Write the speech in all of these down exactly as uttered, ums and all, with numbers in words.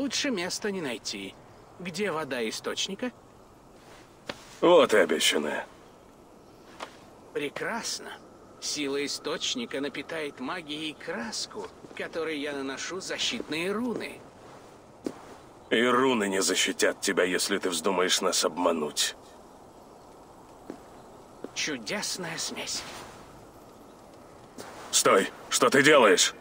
Лучше места не найти. Где вода источника? Вот и обещанное. Прекрасно. Сила источника напитает магией краску, которой я наношу защитные руны. И руны не защитят тебя, если ты вздумаешь нас обмануть. Чудесная смесь. Стой! Что ты делаешь?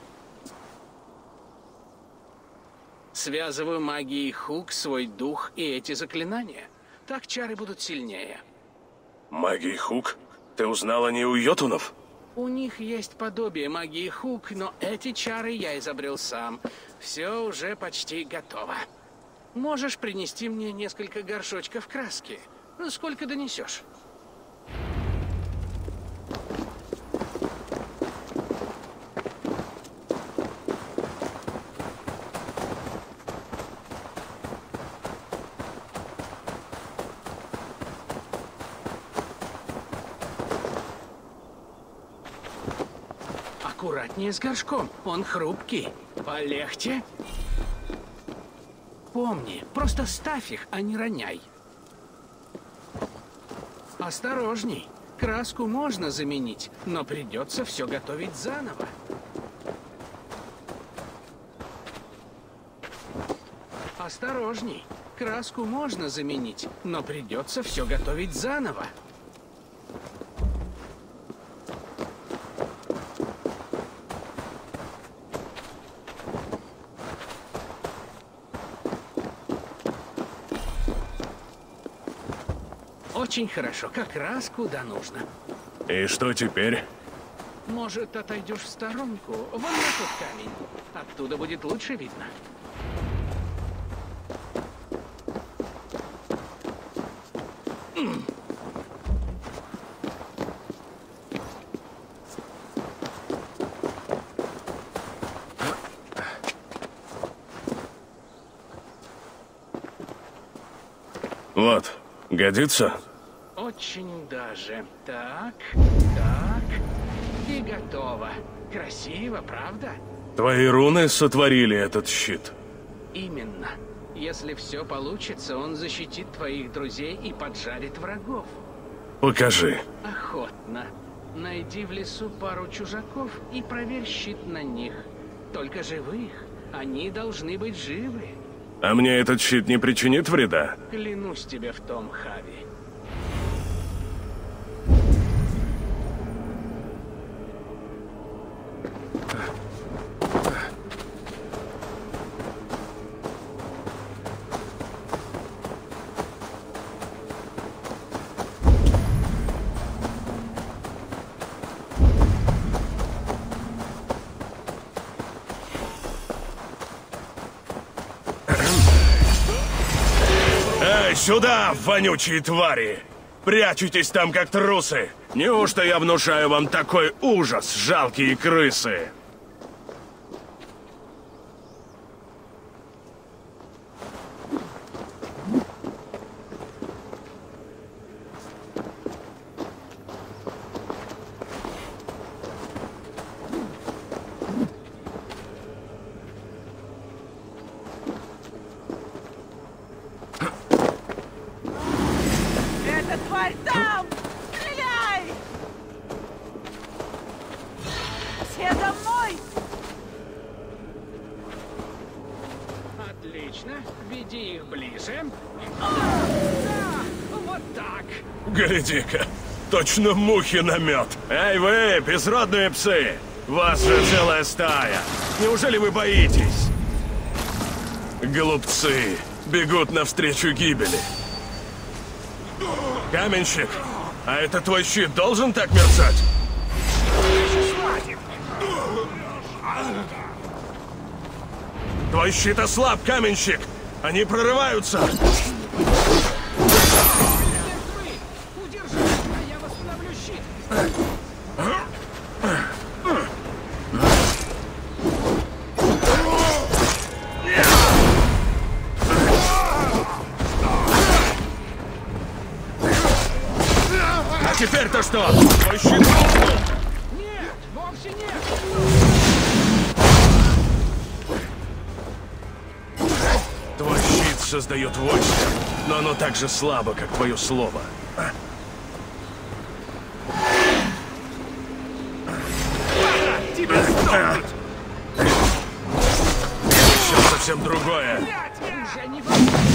Связываю магией Хук свой дух и эти заклинания. Так чары будут сильнее. Магией Хук? Ты узнал о ней у йотунов? У них есть подобие магии Хук, но эти чары я изобрел сам. Все уже почти готово. Можешь принести мне несколько горшочков краски? Ну, сколько донесешь? Аккуратнее с горшком, он хрупкий. Полегче. Помни, просто ставь их, а не роняй. Осторожней. Краску можно заменить, но придется все готовить заново. Осторожней. Краску можно заменить, но придется все готовить заново. Очень хорошо, как раз куда нужно. И что теперь? Может, отойдешь в сторонку? Вон на тот камень. Оттуда будет лучше видно. Вот, годится? Очень даже. Так, так. И готово. Красиво, правда? Твои руны сотворили этот щит. Именно. Если все получится, он защитит твоих друзей и поджарит врагов. Покажи. Охотно. Найди в лесу пару чужаков и проверь щит на них. Только живых. Они должны быть живы. А мне этот щит не причинит вреда? Клянусь тебе в том, Хави. Сюда, вонючие твари! Прячетесь там, как трусы! Неужто я внушаю вам такой ужас, жалкие крысы? Там! Стреляй! Все за мной! Отлично. Веди их ближе. Да, вот так. Гляди-ка, точно мухи на мед. Эй вы, безродные псы! Вас же целая стая. Неужели вы боитесь? Глупцы бегут навстречу гибели. Каменщик, а это твой щит должен так мерцать? Твой щит ослаб, каменщик! Они прорываются! Удержи, а я восстановлю щит. А теперь-то что? Твой щит рухнул! Нет, вовсе нет. создает войско, но оно так же слабо, как твое слово. Тебе стоит! Сейчас совсем другое. Уже не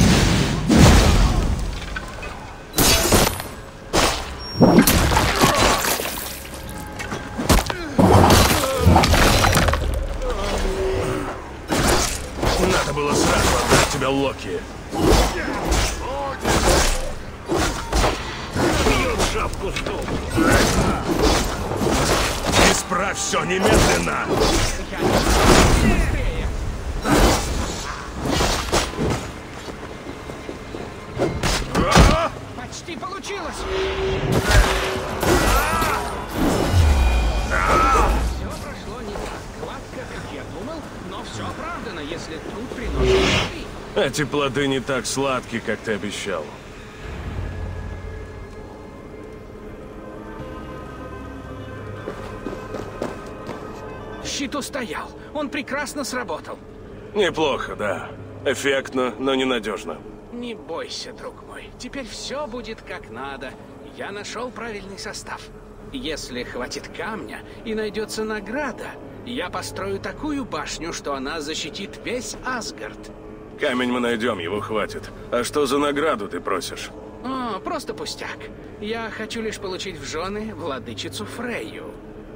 Надо было сразу отдать тебя Локи. Бьет шапку с дома. Исправь все немедленно! Почти получилось! Все прошло не так гладко, как я думал, но все оправдано, если труд приносит плоды. Эти плоды не так сладкие, как ты обещал. Щит устоял. Он прекрасно сработал. Неплохо, да. Эффектно, но ненадежно. Не бойся, друг мой. Теперь все будет как надо. Я нашел правильный состав. Если хватит камня и найдется награда, я построю такую башню, что она защитит весь Асгард. Камень мы найдем, его хватит. А что за награду ты просишь? О, просто пустяк. Я хочу лишь получить в жены владычицу Фрейю.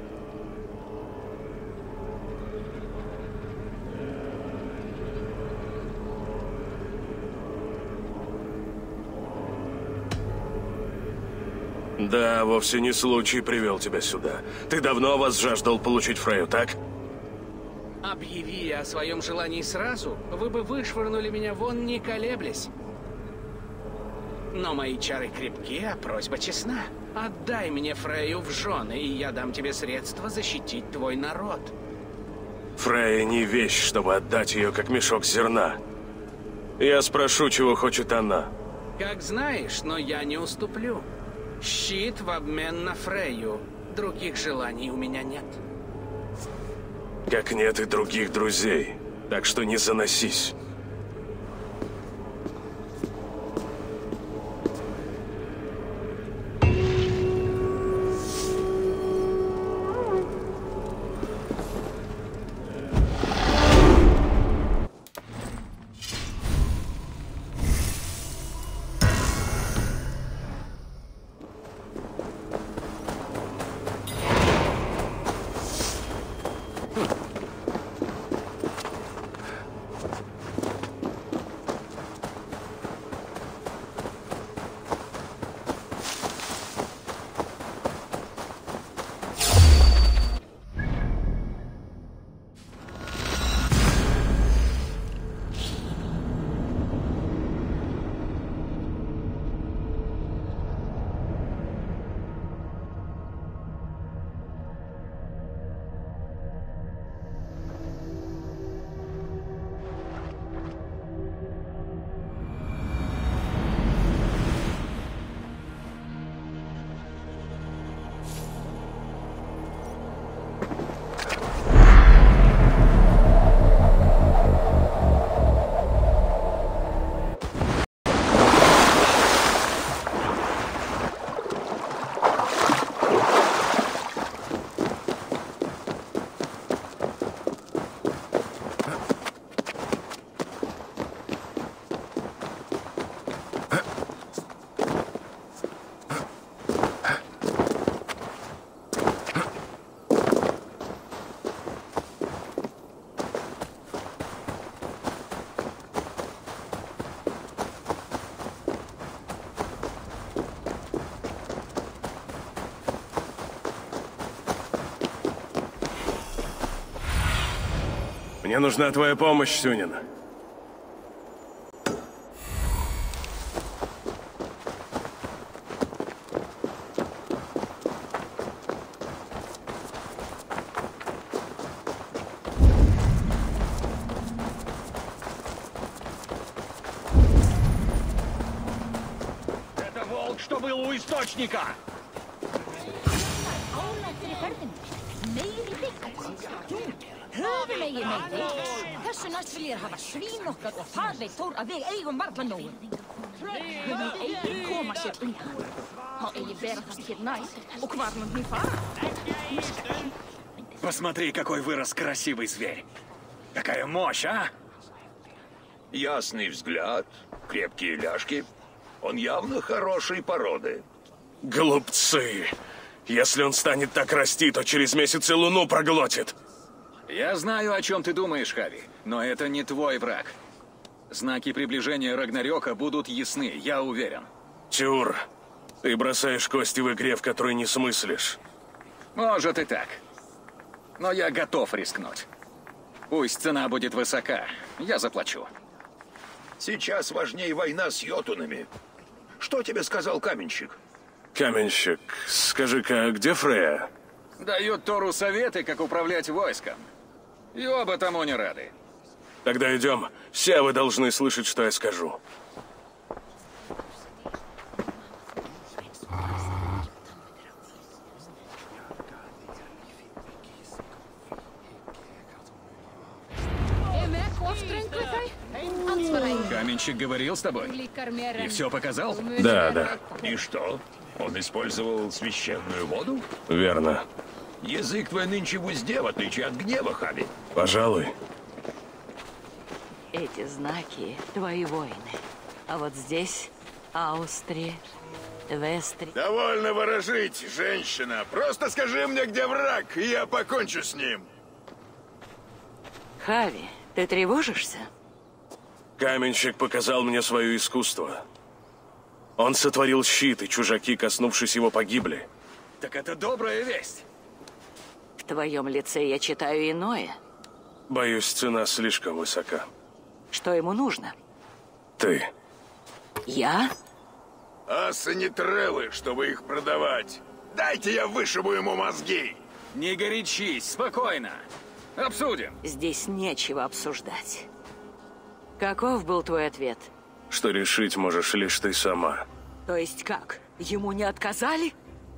Да, вовсе не случай привел тебя сюда. Ты давно возжаждал получить Фрейю, так? Объяви я о своем желании сразу, вы бы вышвырнули меня вон, не колеблясь. Но мои чары крепки, а просьба честна. Отдай мне Фрейю в жены, и я дам тебе средства защитить твой народ. Фрейя не вещь, чтобы отдать ее как мешок зерна. Я спрошу, чего хочет она. Как знаешь, но я не уступлю. Щит в обмен на Фрейю. Других желаний у меня нет. Как нет и других друзей. Так что не заносись. Мне нужна твоя помощь, Сюнин. Это волк, что был у источника! Höfumegi meiri. Þessu næst vil ég hafa svín okkar og það veit Þór að við eigum varla nógu. Við mun eigi koma sér undan. Má eigi bera það hér næst. Og hvar mun hún fara? Посмотри, какой вырос красивый зверь. Какая мощь, а? Ясный взгляд, крепкие ляжки. Он явно хорошей породы. Глупцы. Если он станет так расти, то через месяц и луну проглотит. Я знаю, о чем ты думаешь, Хави, но это не твой враг. Знаки приближения Рагнарёка будут ясны, я уверен. Тюр, ты бросаешь кости в игре, в которой не смыслишь. Может и так. Но я готов рискнуть. Пусть цена будет высока, я заплачу. Сейчас важнее война с йотунами. Что тебе сказал каменщик? Каменщик, скажи-ка, где Фрея? Дают Тору советы, как управлять войском. И оба тому не рады. Тогда идем. Все вы должны слышать, что я скажу. Каменщик говорил с тобой? И все показал? Да, да, И что? Он использовал священную воду? верно. Язык твой нынче в узде, в отличие от гнева, Хави. Пожалуй. Эти знаки — твои воины. А вот здесь Аустрия, Вестри. Довольно ворожить, женщина. Просто скажи мне, где враг, и я покончу с ним. Хави, ты тревожишься? Каменщик показал мне свое искусство. Он сотворил щит, и чужаки, коснувшись его, погибли. Так это добрая весть. В твоем лице я читаю иное. Боюсь, цена слишком высока. Что ему нужно? Ты. Я? Асы не трелы, чтобы их продавать. Дайте я вышибу ему мозги. Не горячись, спокойно. Обсудим. Здесь нечего обсуждать. Каков был твой ответ? Что решить можешь лишь ты сама. То есть как? Ему не отказали?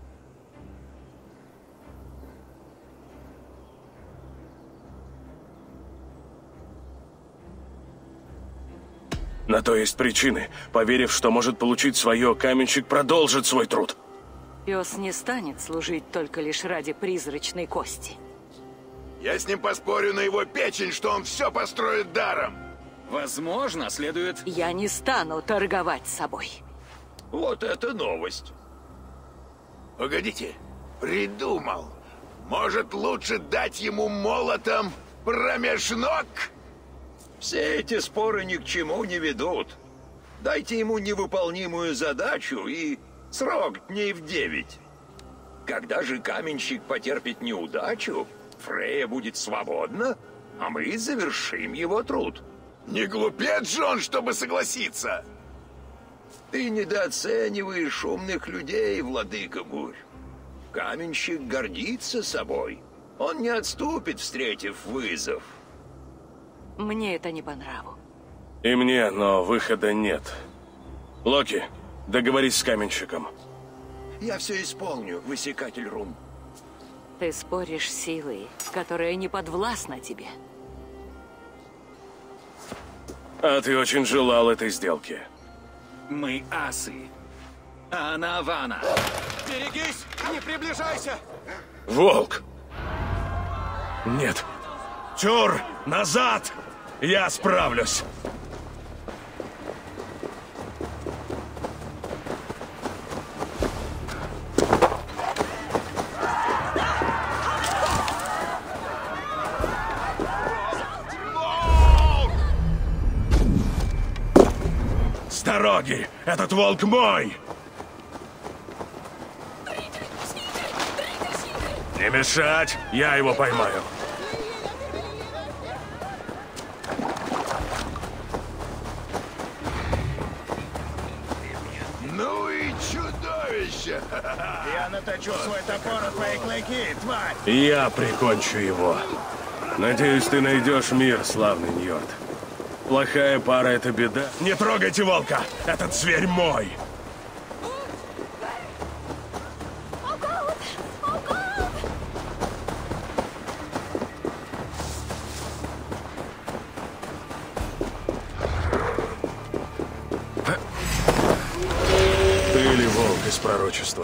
На то есть причины. Поверив, что может получить свое, каменщик продолжит свой труд. Пес не станет служить только лишь ради призрачной кости. Я с ним поспорю на его печень, что он все построит даром. Возможно, следует... Я не стану торговать собой. Вот это новость. Погодите, придумал. Может, лучше дать ему молотом промеж ног? Все эти споры ни к чему не ведут. Дайте ему невыполнимую задачу и срок дней в девять. Когда же каменщик потерпит неудачу, Фрея будет свободна, а мы завершим его труд. Не глупец же он, чтобы согласиться. Ты недооцениваешь умных людей, владыка бурь. Каменщик гордится собой. Он не отступит, встретив вызов. Мне это не по нраву. И мне, но выхода нет. Локи, договорись с каменщиком. Я все исполню, высекатель рун. Ты споришь с силой, которая не подвластна тебе. А ты очень желал этой сделки. Мы асы. А она Вана. Берегись, не приближайся. Волк! Нет. Тюр, назад! Я справлюсь. С дороги! Этот волк мой! Не мешать! Я его поймаю. Ну и чудовище! Я наточу свой топор от твоей клыки, тварь! Я прикончу его. Надеюсь, ты найдешь мир, славный Ньорд. Плохая пара — это беда. Не трогайте волка! Этот зверь мой! Или волк из пророчества.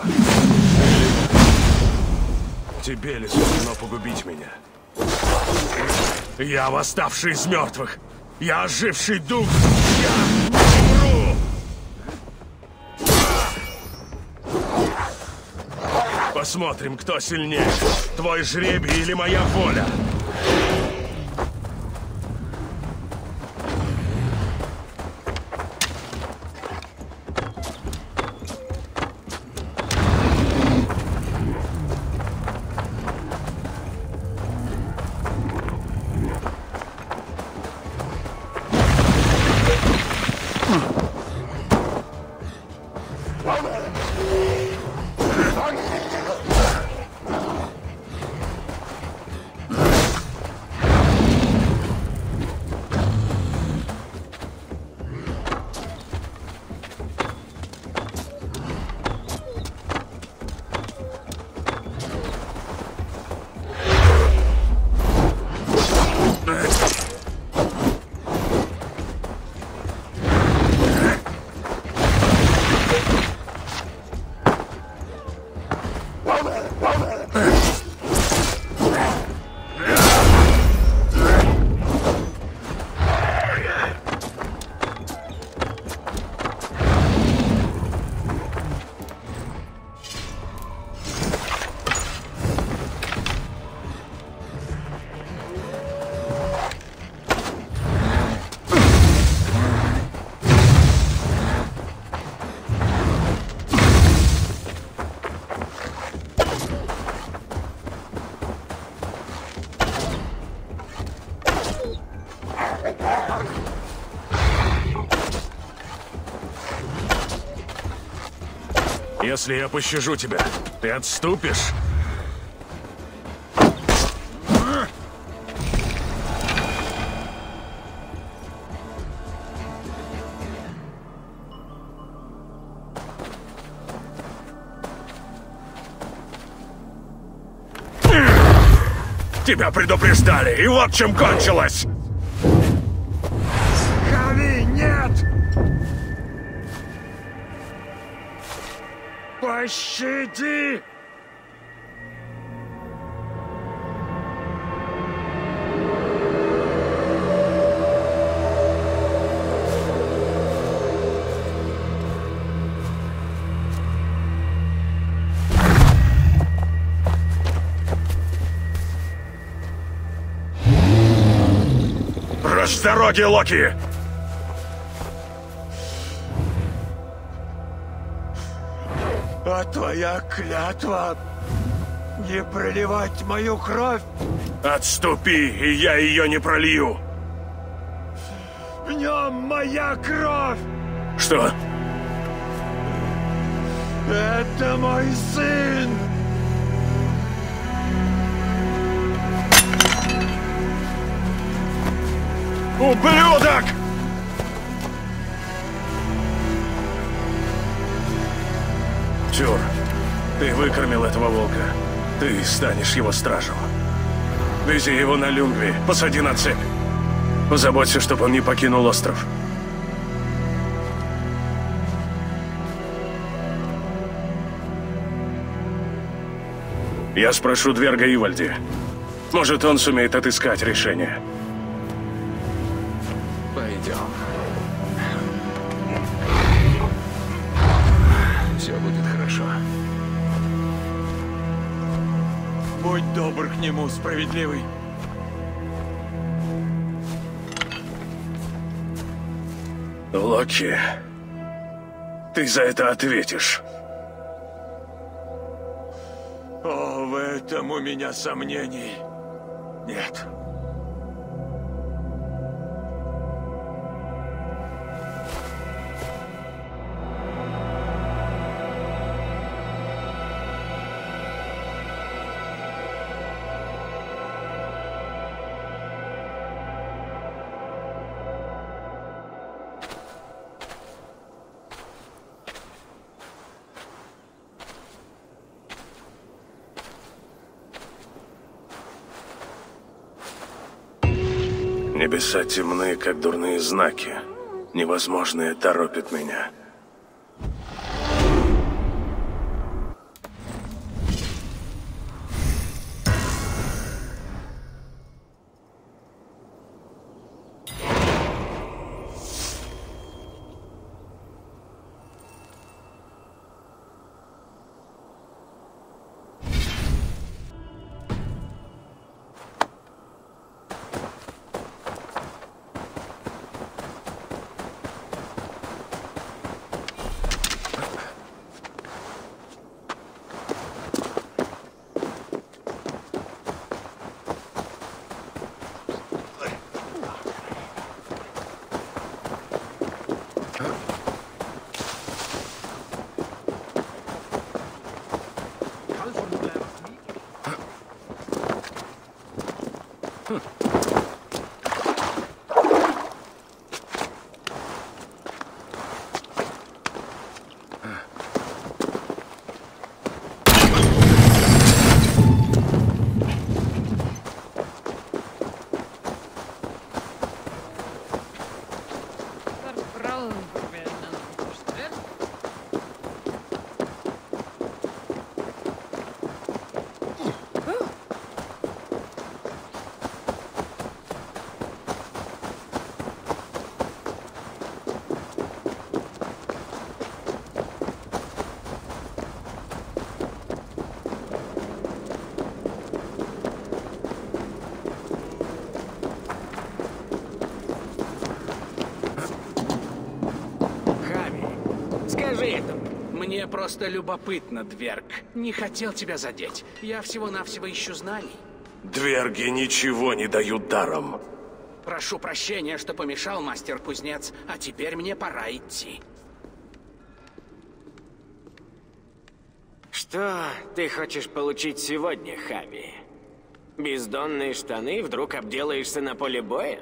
Тебе ли суждено погубить меня? Я восставший из мертвых. Я оживший дух. Я не умру. Посмотрим, кто сильнее. Твой жребий или моя воля. Если я пощажу тебя, ты отступишь? Тебя предупреждали, и вот чем кончилось! Хави, нет! Пощади! Прочь с дороги, Локи! А твоя клятва не проливать мою кровь? Отступи, и я ее не пролью. В нем моя кровь! Что? Это мой сын! Ублюдок! Тюр, ты выкормил этого волка. Ты станешь его стражем. Вези его на Люнгви, посади на цепь. Позаботься, чтобы он не покинул остров. Я спрошу Дверга Ивальди. Может, он сумеет отыскать решение. Пойдем. Все будет хорошо. Будь добр к нему, справедливый. Локи, ты за это ответишь. О, в этом у меня сомнений нет. Небеса темны, как дурные знаки. Невозможное торопит меня. же это? Мне просто любопытно, Дверг. Не хотел тебя задеть. Я всего-навсего ищу знаний. Дверги ничего не дают даром. Прошу прощения, что помешал, мастер-кузнец, а теперь мне пора идти. Что ты хочешь получить сегодня, Хави? Бездонные штаны, вдруг обделаешься на поле боя?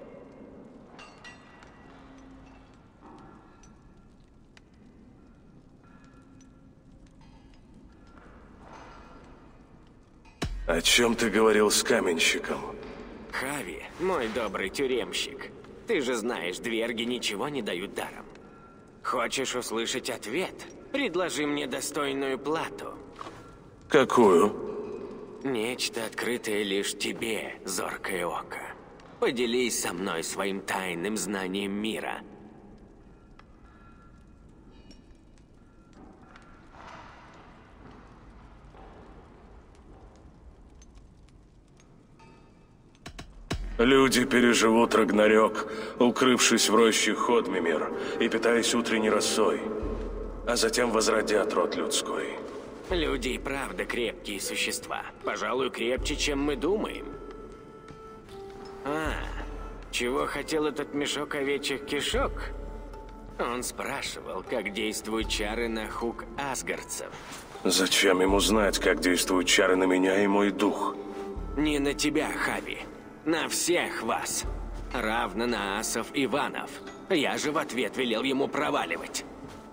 О чем ты говорил с каменщиком? Хави, мой добрый тюремщик, ты же знаешь, дверги ничего не дают даром. Хочешь услышать ответ? Предложи мне достойную плату. Какую? Нечто открытое лишь тебе, зоркое око. Поделись со мной своим тайным знанием мира. Люди переживут Рагнарёк, укрывшись в роще Ходмимир и питаясь утренней росой, а затем возродят род людской. Люди и правда крепкие существа. Пожалуй, крепче, чем мы думаем. А, чего хотел этот мешок овечьих кишок? Он спрашивал, как действуют чары на хук асгардцев. Зачем ему знать, как действуют чары на меня и мой дух? Не на тебя, Хави. На всех вас. Равно на асов и ванов. Я же в ответ велел ему проваливать.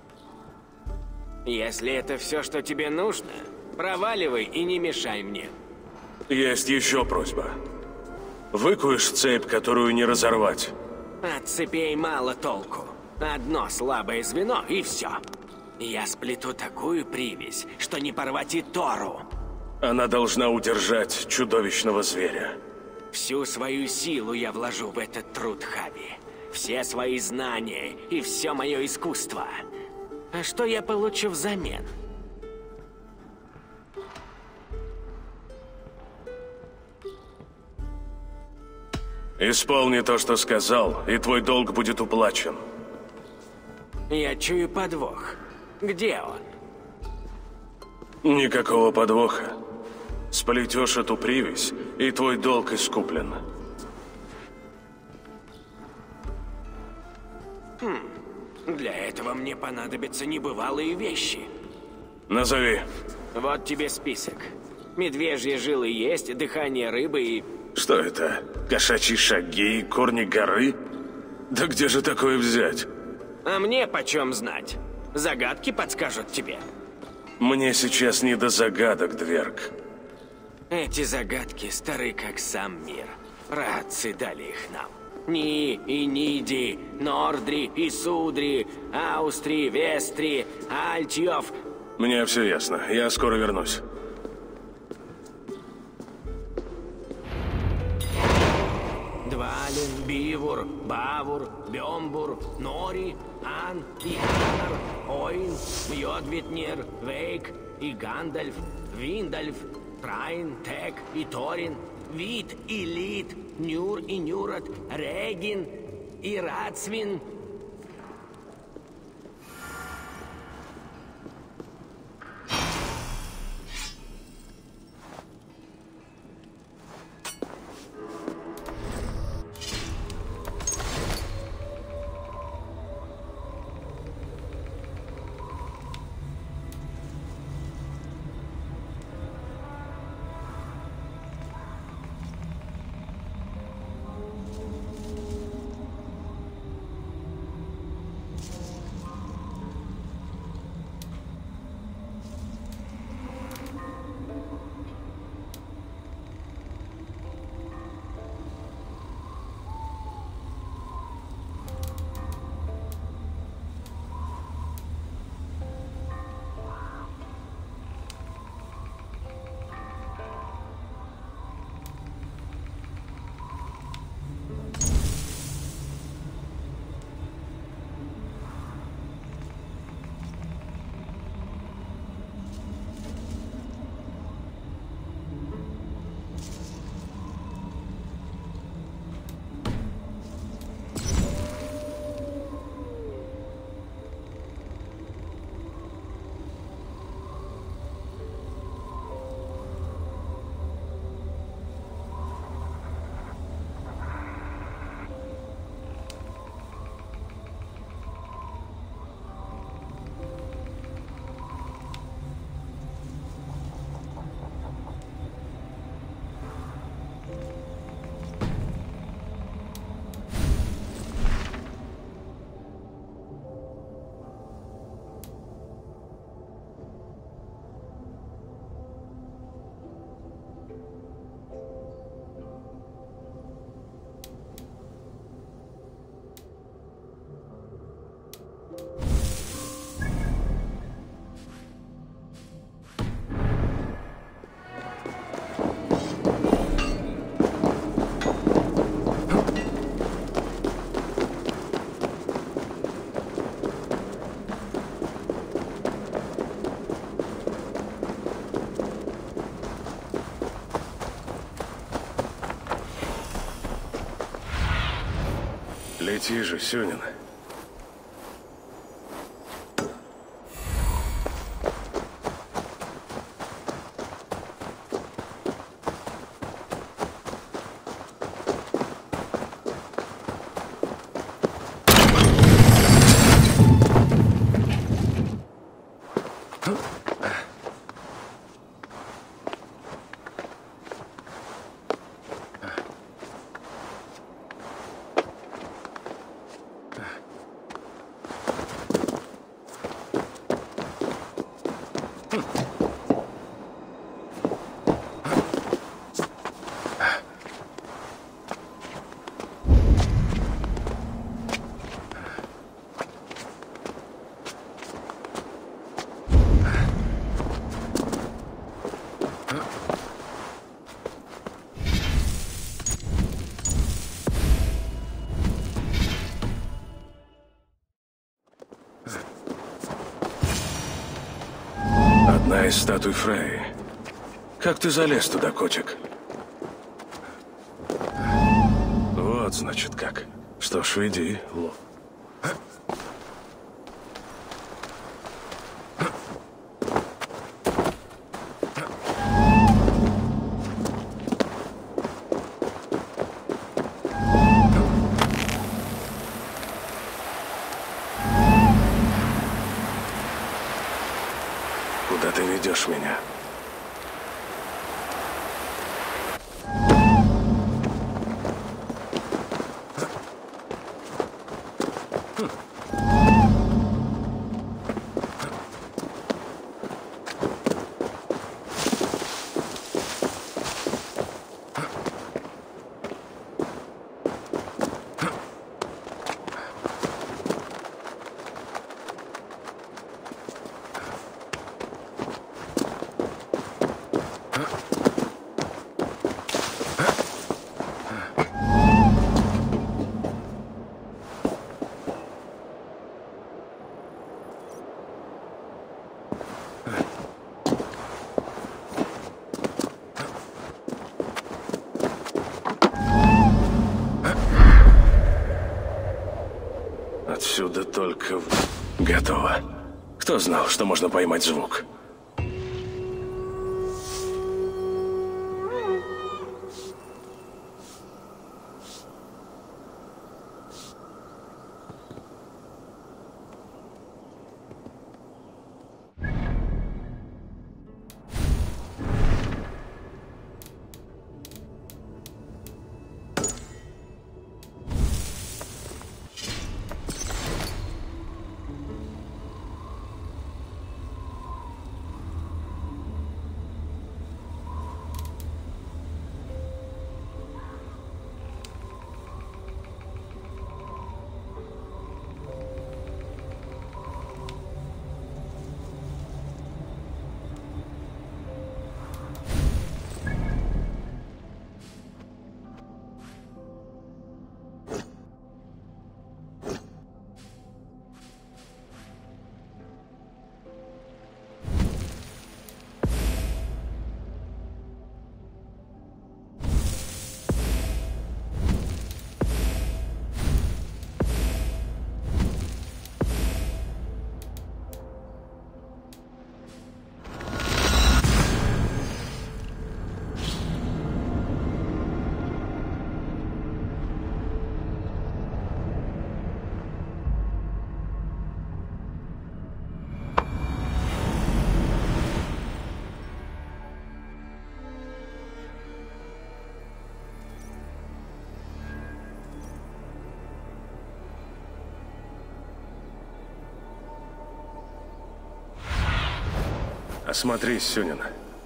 Если это все, что тебе нужно, проваливай и не мешай мне. Есть еще просьба. Выкуешь цепь, которую не разорвать. От цепей мало толку. Одно слабое звено и все. Я сплету такую привязь, что не порвать и Тору. Она должна удержать чудовищного зверя. Всю свою силу я вложу в этот труд, Хави. Все свои знания и все мое искусство. А что я получу взамен? Исполни то, что сказал, и твой долг будет уплачен. Я чую подвох. Где он? Никакого подвоха. Сплетешь эту привязь, и твой долг искуплен. Хм. Для этого мне понадобятся небывалые вещи. Назови. Вот тебе список. Медвежьи жилы есть, дыхание рыбы и... Что это? Кошачьи шаги, корни горы? Да где же такое взять? А мне почем знать? Загадки подскажут тебе. Мне сейчас не до загадок, Дверг. Эти загадки стары, как сам мир. Праотцы дали их нам. Ни и Ниди, Нордри и Судри, Аустри, Вестри, Альтьев. Мне все ясно. Я скоро вернусь. Двалин, Бивур, Бавур, Бембур, Нори, Ан и Анар, Ойн, Мьодвитнер, Вейк и Гандальф, Виндальф, Трайн, Тек и Торин, Вит и Лит, Нюр и Нюрат, Регин и Рацвин. Лети же, Сюнин. Одна из статуй Фреи. Как ты залез туда, котик? Вот, значит, как. Что ж, иди, лов. Куда ты ведешь меня? Отсюда только... Готово. Кто знал, что можно поймать звук? Осмотрись, Сюнин.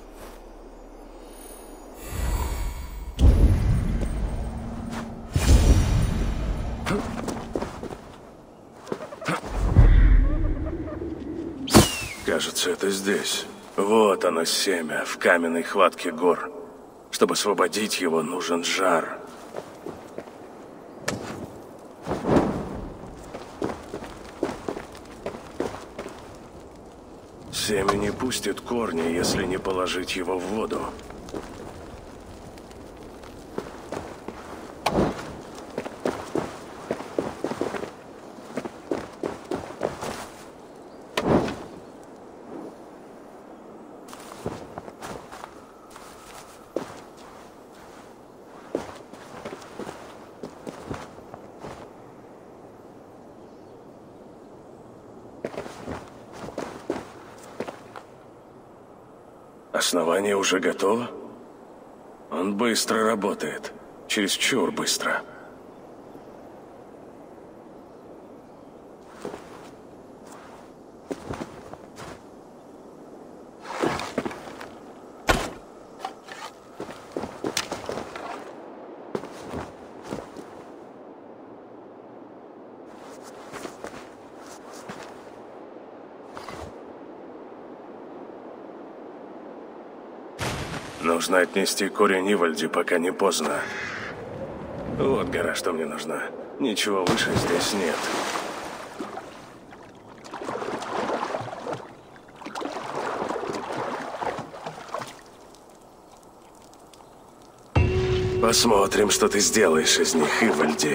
Кажется, это здесь. Вот оно, семя, в каменной хватке гор. Чтобы освободить его, нужен жар. Семя не пустит корни, если не положить его в воду. Основание уже готово? Он быстро работает. Чересчур быстро. Нужно отнести корень Ивальди, пока не поздно. Вот гора, что мне нужна. Ничего выше здесь нет. Посмотрим, что ты сделаешь из них, Ивальди.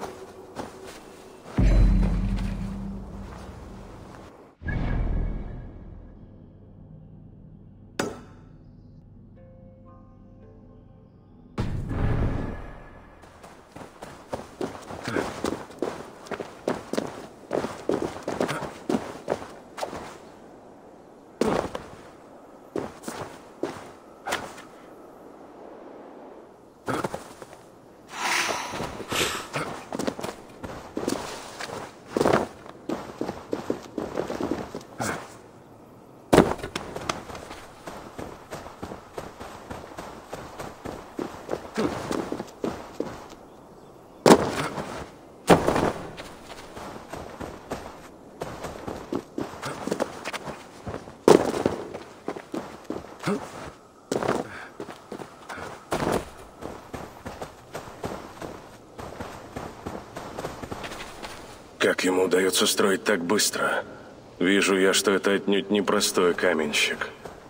Как ему удается строить так быстро? Вижу я, что это отнюдь не простой каменщик.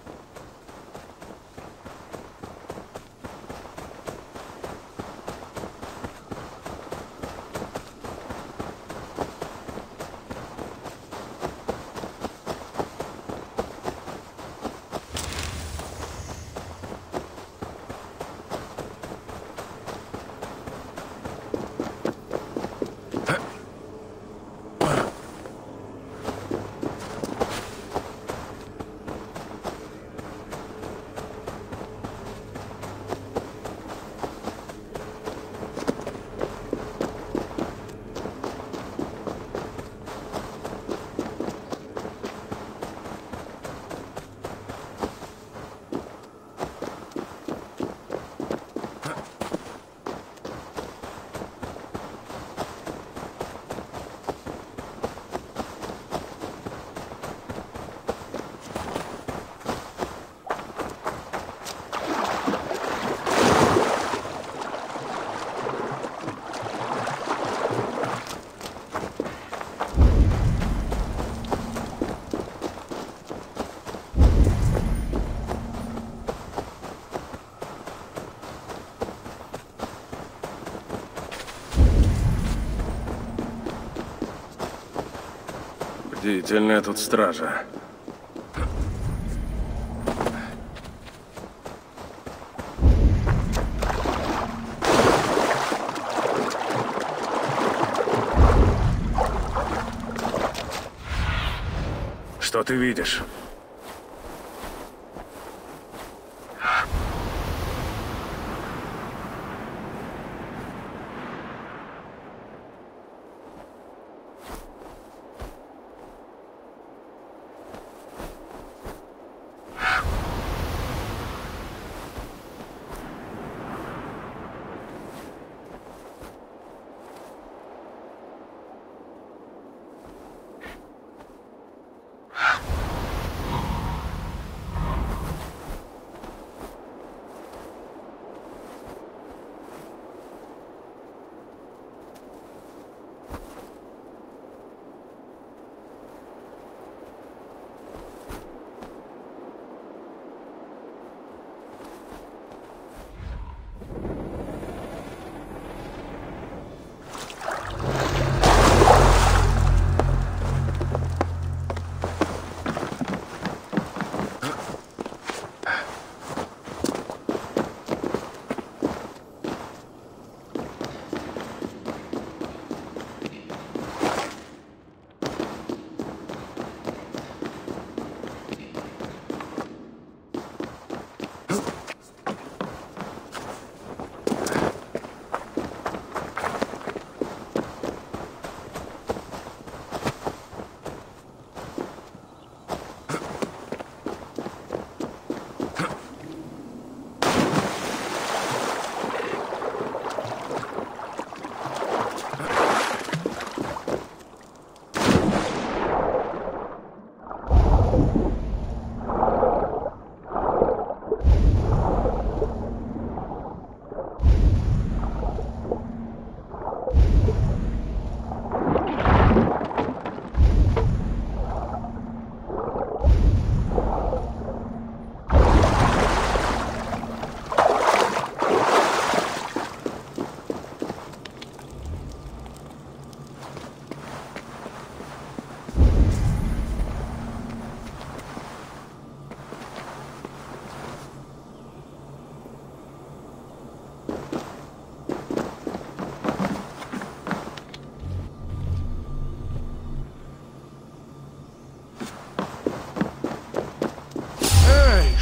Бдительная тут стража. Что ты видишь?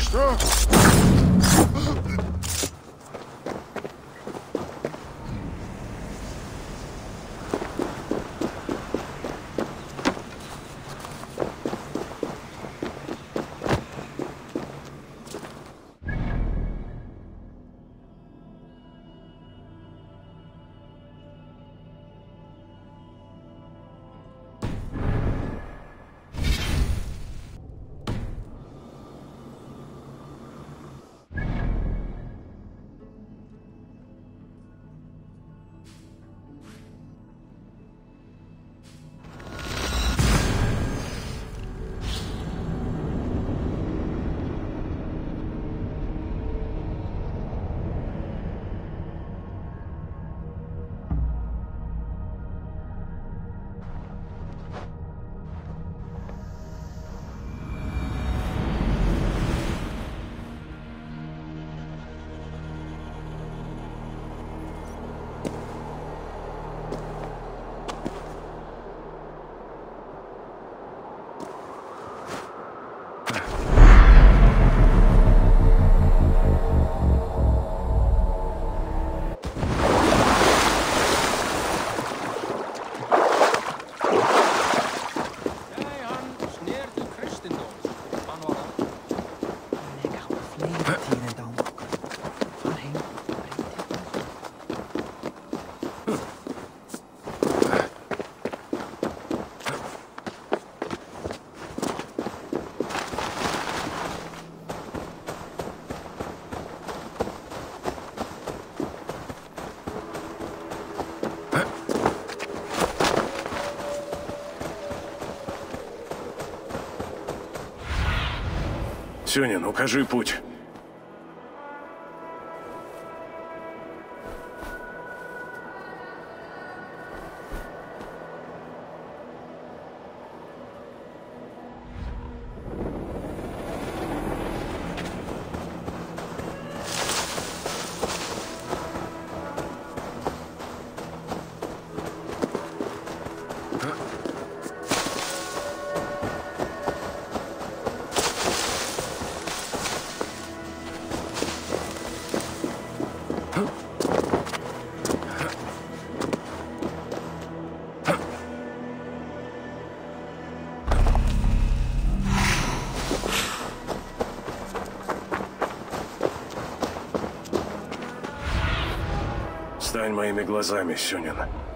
Сюнин, укажи путь. Стань моими глазами, Сюнин.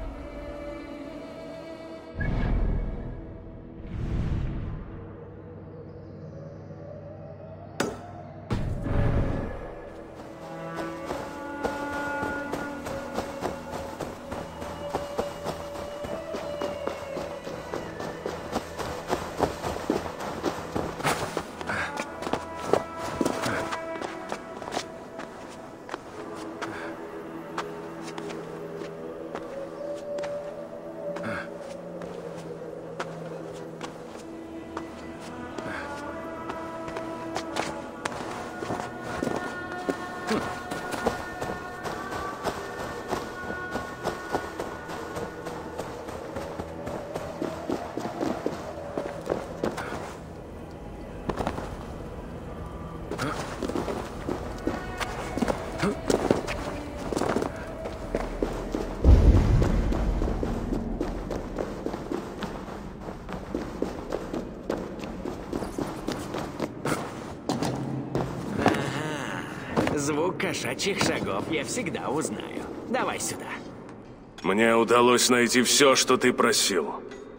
Звук кошачьих шагов я всегда узнаю. Давай сюда. Мне удалось найти все, что ты просил.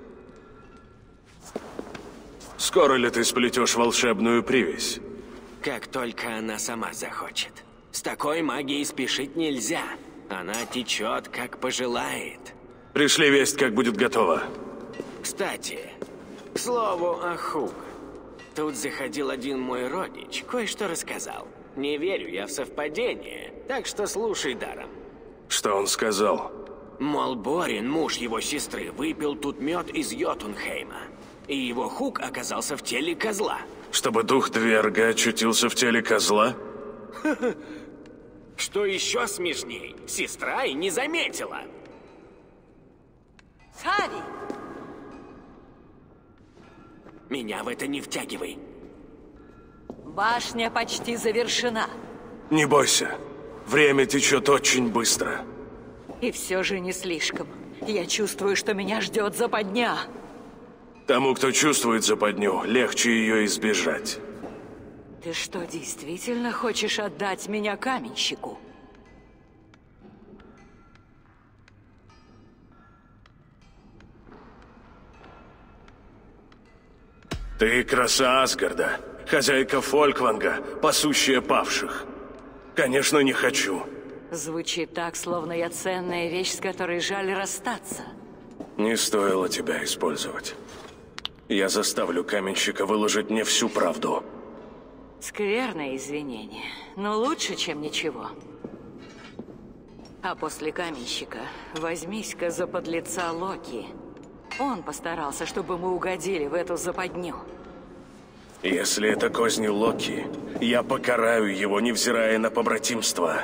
Скоро ли ты сплетешь волшебную привязь? Как только она сама захочет. С такой магией спешить нельзя. Она течет, как пожелает. Пришли весть, как будет готово. Кстати, к слову о Хуг. Тут заходил один мой родич, кое-что рассказал. Не верю я в совпадение, так что слушай даром. Что он сказал? Мол, Борин, муж его сестры, выпил тут мед из Йотунхейма. И его Хуг оказался в теле козла. Чтобы дух Дверга очутился в теле козла? Что еще смешней, сестра и не заметила. Хари! Меня в это не втягивай. Башня почти завершена. Не бойся. Время течет очень быстро. И все же не слишком. Я чувствую, что меня ждет западня. Тому, кто чувствует западню, легче ее избежать. Ты что, действительно хочешь отдать меня каменщику? Ты краса Асгарда, хозяйка Фолькванга, пасущая павших. Конечно, не хочу. Звучит так, словно я ценная вещь, с которой жаль расстаться. Не стоило тебя использовать. Я заставлю каменщика выложить мне всю правду. Скверное извинение, но лучше, чем ничего. А после каменщика возьмись-ка за подлеца Локи. Он постарался, чтобы мы угодили в эту западню. Если это козни Локи, я покараю его, невзирая на побратимство.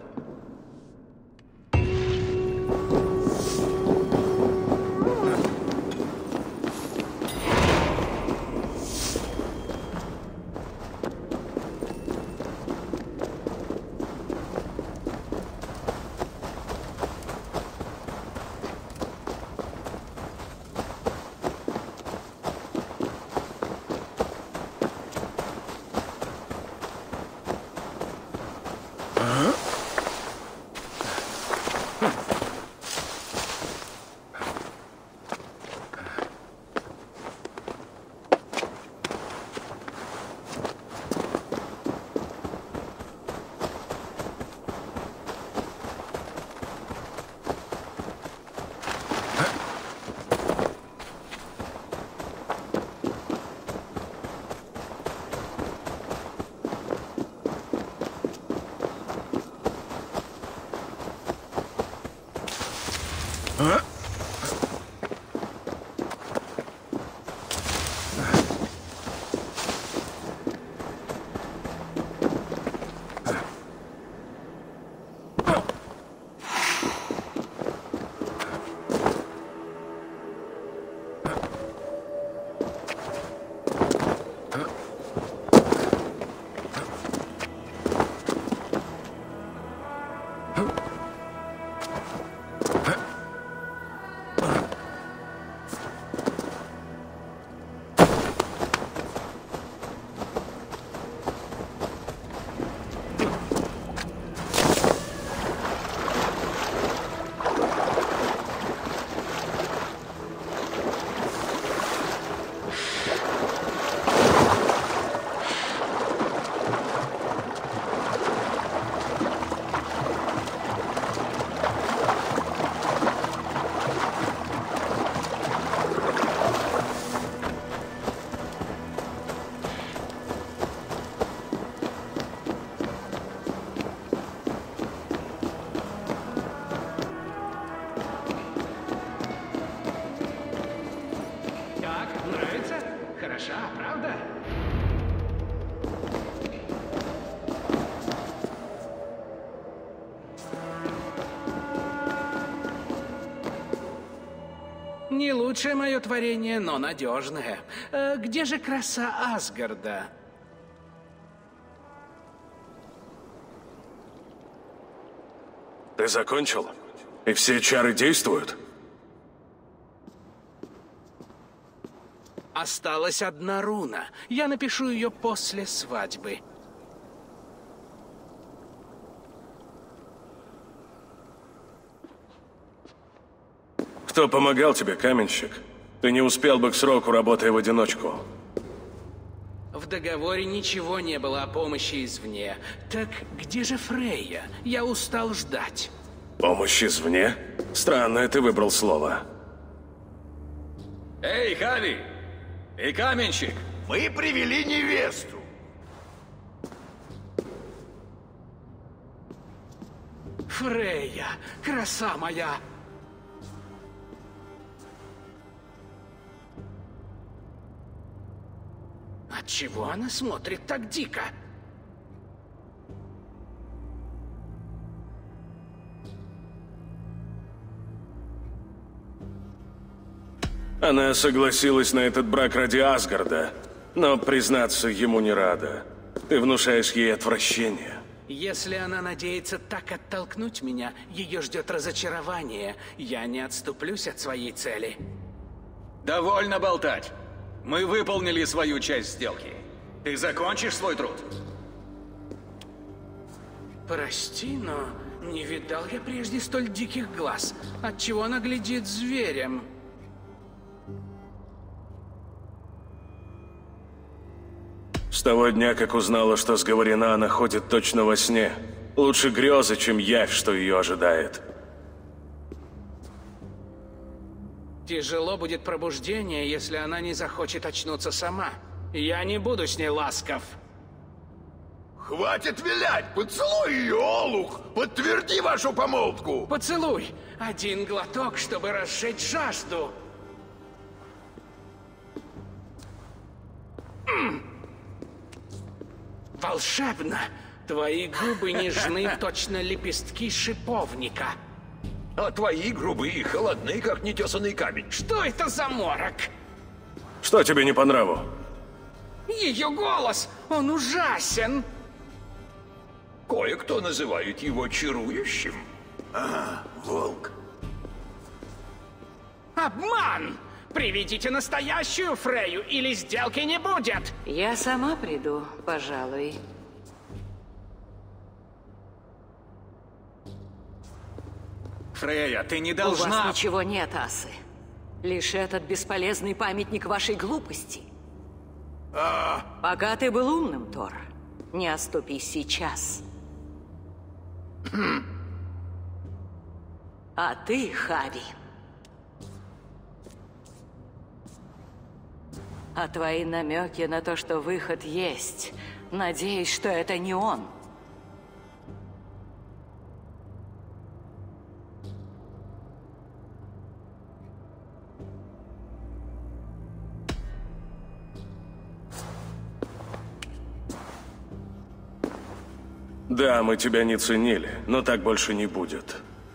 Не лучшее мое творение, но надежное. Э, где же краса Асгарда? Ты закончил? И все чары действуют? Осталась одна руна. Я напишу ее после свадьбы. Кто помогал тебе, каменщик? Ты не успел бы к сроку, работая в одиночку. В договоре ничего не было о помощи извне. Так где же Фрейя? Я устал ждать. Помощь извне? Странное ты выбрал слово. Эй, Хави! И каменщик! Мы привели невесту. Фрейя, краса моя! Отчего она смотрит так дико? Она согласилась на этот брак ради Асгарда, но, признаться, ему не рада. Ты внушаешь ей отвращение. Если она надеется так оттолкнуть меня, ее ждет разочарование. Я не отступлюсь от своей цели. Довольно болтать. Мы выполнили свою часть сделки. Ты закончишь свой труд? Прости, но не видал я прежде столь диких глаз. Отчего она глядит зверем? С того дня, как узнала, что сговорена, она ходит точно во сне. Лучше грезы, чем явь, что ее ожидает. Тяжело будет пробуждение, если она не захочет очнуться сама. Я не буду с ней ласков. Хватит вилять! Поцелуй ее, олух! Подтверди вашу помолвку! Поцелуй! Один глоток, чтобы разжечь жажду. М. Волшебно! Твои губы нежны, точно лепестки шиповника. А твои грубые и холодны, как нетесанный камень. Что это за морок? Что тебе не по нраву? Ее голос! Он ужасен! Кое-кто называет его чарующим. Ага, волк. Обман! Приведите настоящую Фрею, или сделки не будет! Я сама приду, пожалуй. Фрея, ты не У должна... вас ничего нет, асы. Лишь этот бесполезный памятник вашей глупости. А... Пока ты был умным, Тор, не оступись сейчас. А ты, Хави. А твои намеки на то, что выход есть, надеюсь, что это не он. Да, мы тебя не ценили, но так больше не будет.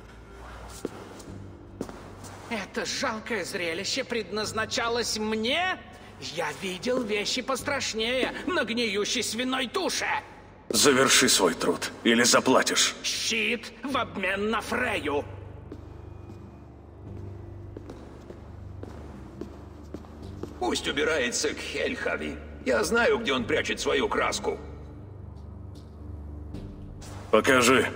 Это жалкое зрелище предназначалось мне? Я видел вещи пострашнее на гниющей свиной туше. Заверши свой труд, или заплатишь. Щит в обмен на Фрею. Пусть убирается к Хельхави. Я знаю, где он прячет свою краску. Покажи.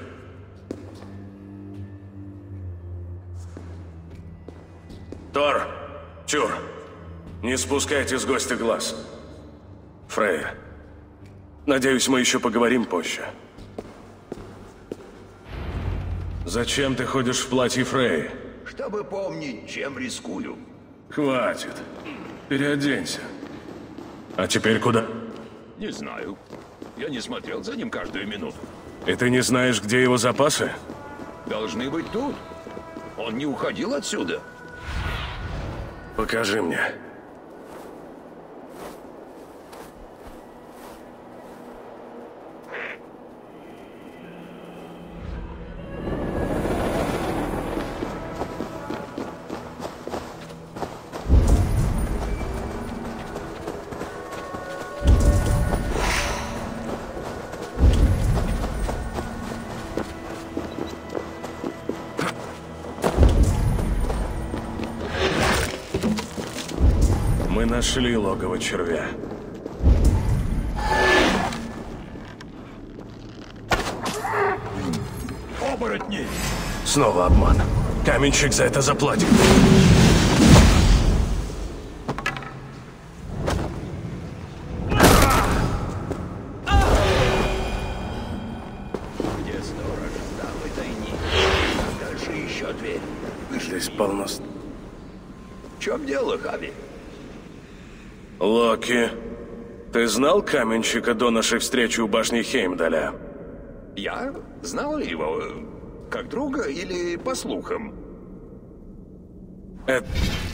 Тор, Чур, не спускайте с гостя глаз. Фрея, надеюсь, мы еще поговорим позже. Зачем ты ходишь в платье Фреи? Чтобы помнить, чем рискую. Хватит. Переоденься. А теперь куда? Не знаю. Я не смотрел за ним каждую минуту. И ты не знаешь, где его запасы? Должны быть тут. Он не уходил отсюда. Покажи мне. Мы нашли логово червя. Оборотни! Снова обман. Каменщик за это заплатит. Где сторож? Там и тайник. Дальше еще дверь. Здесь полно... В чем дело, Хави? Локи, ты знал каменщика до нашей встречи у башни Хеймдаля? Я? Знал ли его? Как друга или по слухам? Это...